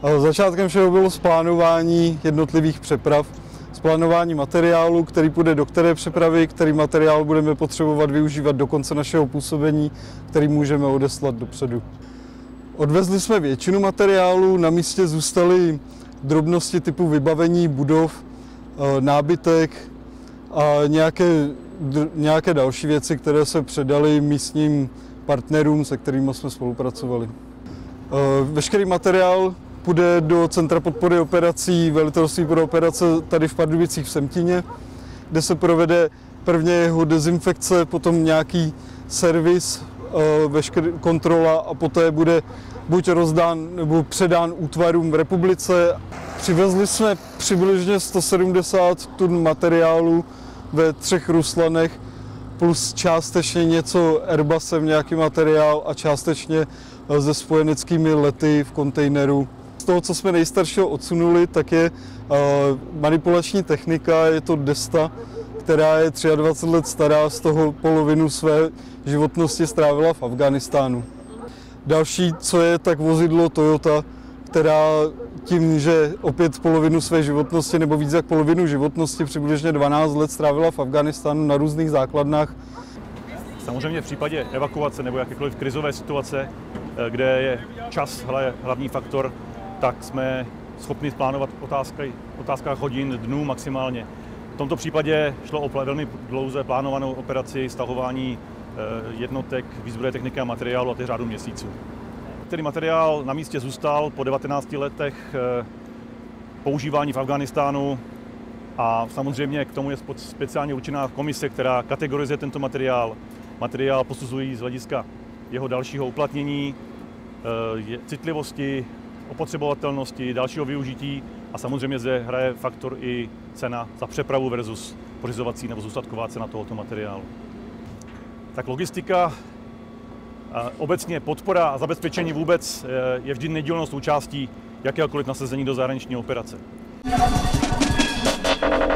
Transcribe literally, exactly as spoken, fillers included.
Začátkem všeho bylo splánování jednotlivých přeprav, splánování materiálu, který půjde do které přepravy, který materiál budeme potřebovat využívat do konce našeho působení, který můžeme odeslat dopředu. Odvezli jsme většinu materiálu, na místě zůstaly drobnosti typu vybavení budov, nábytek a nějaké, nějaké další věci, které se předaly místním partnerům, se kterými jsme spolupracovali. Veškerý materiál půjde do Centra podpory operací Velitelství pro operace tady v Pardubicích v Semtíně, kde se provede prvně jeho dezinfekce, potom nějaký servis, veškerý kontrola a poté bude buď rozdán nebo předán útvarům v republice. Přivezli jsme přibližně sto sedmdesát tun materiálu ve třech Ruslanech, plus částečně něco Airbusem, nějaký materiál a částečně se spojeneckými lety v kontejneru. Z toho, co jsme nejstaršího odsunuli, tak je manipulační technika, je to Desta, která je dvacet tři let stará, z toho polovinu své životnosti strávila v Afghánistánu. Další, co je, tak vozidlo Toyota, která tím, že opět polovinu své životnosti nebo víc jak polovinu životnosti, přibližně dvanáct let strávila v Afghánistánu na různých základnách. Samozřejmě v případě evakuace nebo jakékoliv krizové situace, kde je čas hlavní faktor, tak jsme schopni plánovat otázky, otázkách hodin, dnů maximálně. V tomto případě šlo o velmi dlouze plánovanou operaci stahování jednotek výzbroje, techniky a materiálu, a to je řádu měsíců. Který materiál na místě zůstal po devatenácti letech používání v Afghánistánu a samozřejmě k tomu je speciálně určená komise, která kategorizuje tento materiál. Materiál posuzují z hlediska jeho dalšího uplatnění, citlivosti, opotřebovatelnosti, dalšího využití a samozřejmě zde hraje faktor i cena za přepravu versus pořizovací nebo zůstatková cena tohoto materiálu. Tak logistika, obecně podpora a zabezpečení vůbec je vždy nedílnou součástí jakéhokoliv nasazení do zahraniční operace.